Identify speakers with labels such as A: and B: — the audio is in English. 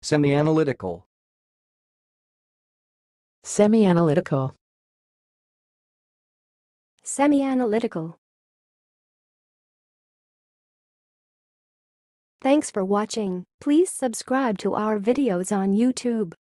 A: semi-analytical,
B: semi-analytical,
C: semi-analytical. Thanks for watching. Please subscribe to our videos on YouTube.